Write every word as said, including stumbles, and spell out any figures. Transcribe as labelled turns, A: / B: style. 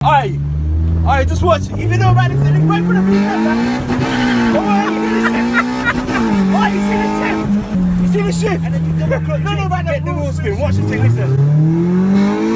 A: Alright. Alright, just watch. Even though about this, wait for the reset, man. Oh, you see the shift? You see the shift? You see the shift? No, no, right, get the wheel spin. Watch the thing, listen.